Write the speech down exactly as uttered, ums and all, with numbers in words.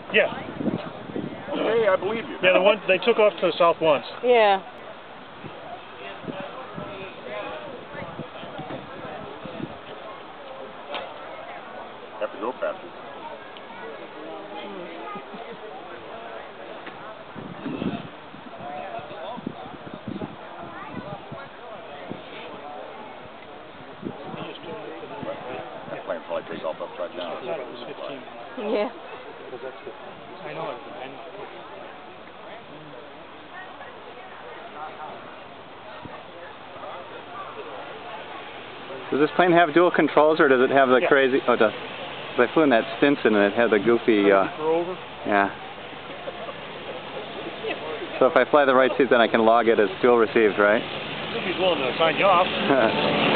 Yeah. Hey, I believe you. Yeah, the one they took off to the south once. Yeah. Have to go faster. That plane probably takes off upside down. I thought it was fifteen. Yeah. Because that's the, I know it. I know. Does this plane have dual controls, or does it have the Yeah. crazy? Oh, it does. I flew in that Stinson and it had the goofy. Uh, over. yeah. So if I fly the right seat, then I can log it as dual received, right? He's willing to sign you off.